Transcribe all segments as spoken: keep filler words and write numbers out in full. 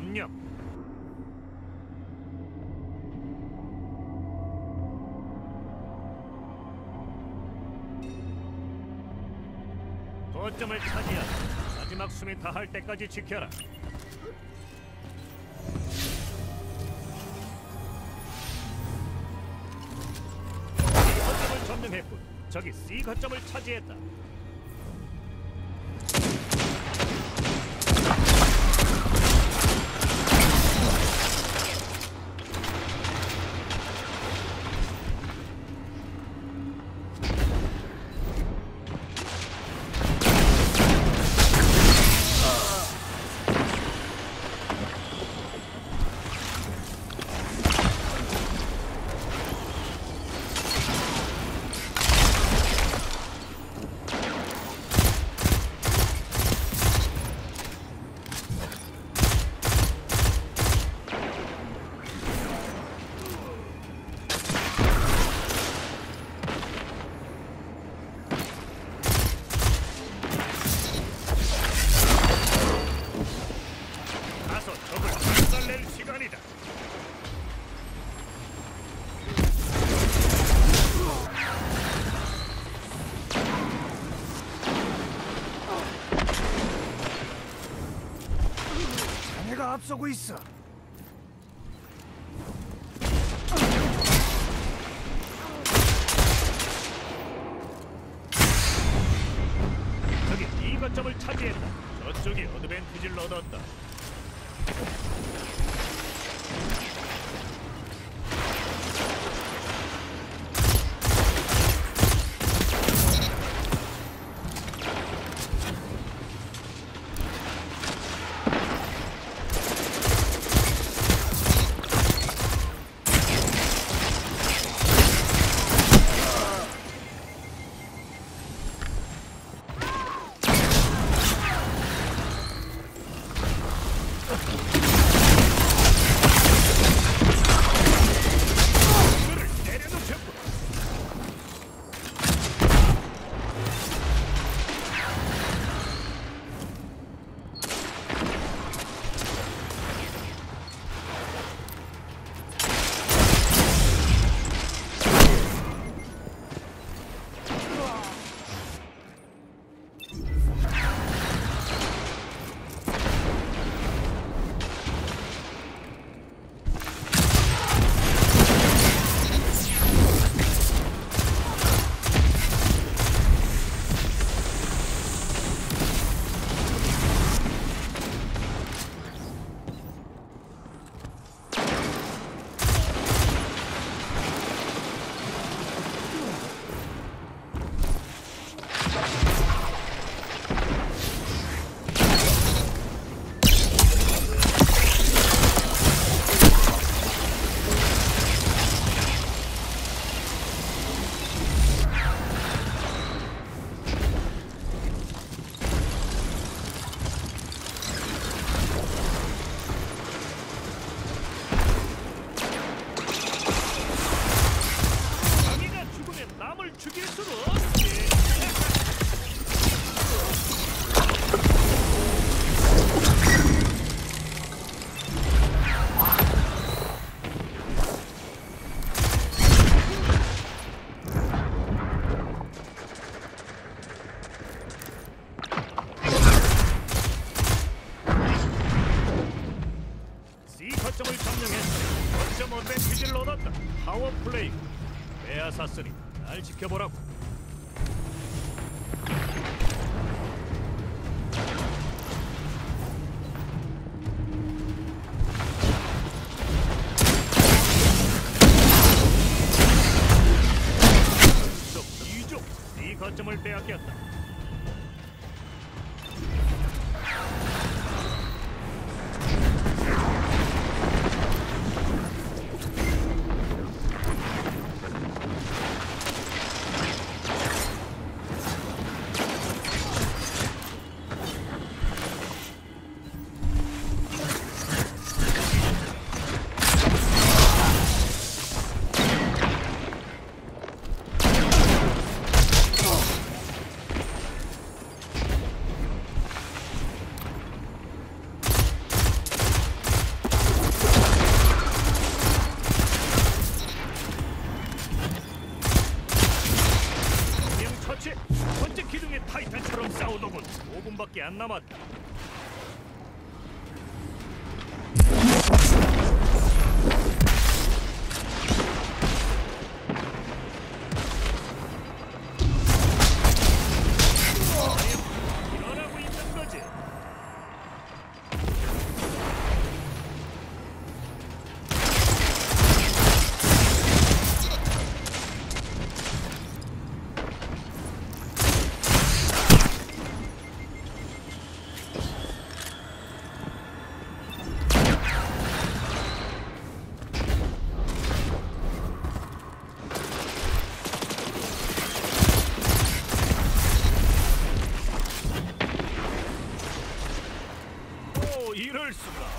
점령. 거점을 차지하라. 마지막 숨이 다할 때까지 지켜라. B 거점을 점령했군. 저기 C 거점을 차지했다. 앞서고 있어. 저기 이 거점을 차지했다. 저쪽이 어드밴티지를 얻었다. 죽일 수도 없지. C 거점을 점령했어. 거점 어드밴티지를 얻었다. 파워 플레이. 에아사스니 날 지켜보라고. 쪽 이쪽 이 거점을 빼앗겼다. 남았다. 일어나고 있는 거지. 오, 이럴 수가.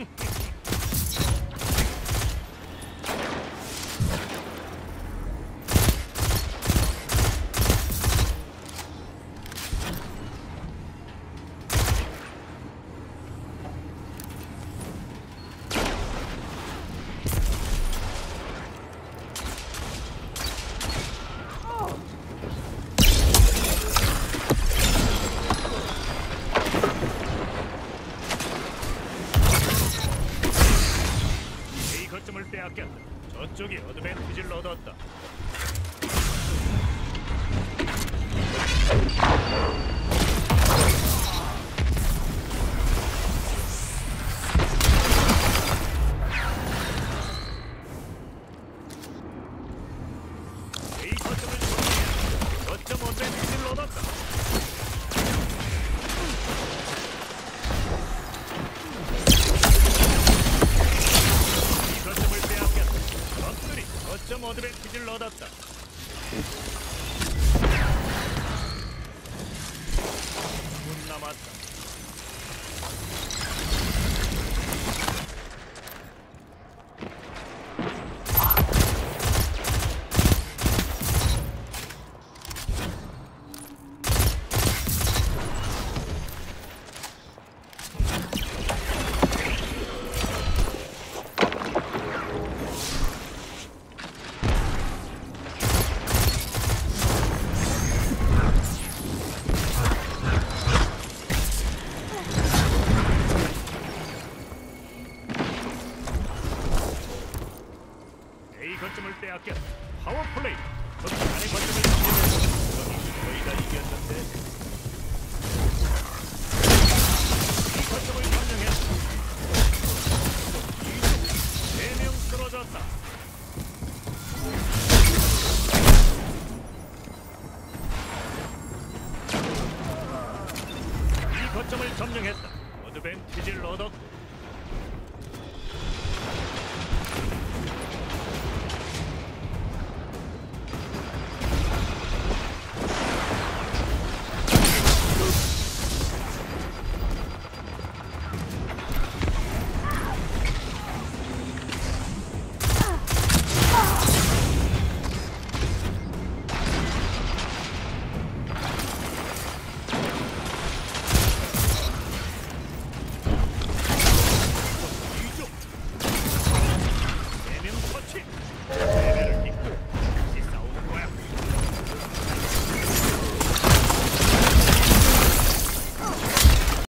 A 거점을 빼앗겼다. 저쪽이 어드밴티지를 얻었다. A 거점을 정리해 거점 어드밴티지를 얻었다. 이 거점을 빼앗겼다. 적들이 거점 어드밴티지를 얻었다. 문 남았다. A 거점을 빼앗겼다. 파워 플레이. 거기 안에 거점을 정리했다. 저기 거의 다 이겼는데. 이 거점을 점령했다. 네 명 쓰러졌다. 이 거점을 점령했다. 어드밴티지를 얻었고